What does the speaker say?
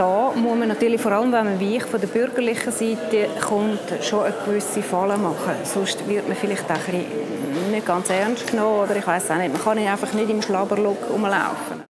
da muss man natürlich, vor allem wenn man wie ich von der bürgerlichen Seite kommt, schon eine gewisse Falle machen. Sonst wird man vielleicht auch ein bisschen nicht ganz ernst genommen oder ich weiß auch nicht. Man kann einfach nicht im Schlabberlook rumlaufen.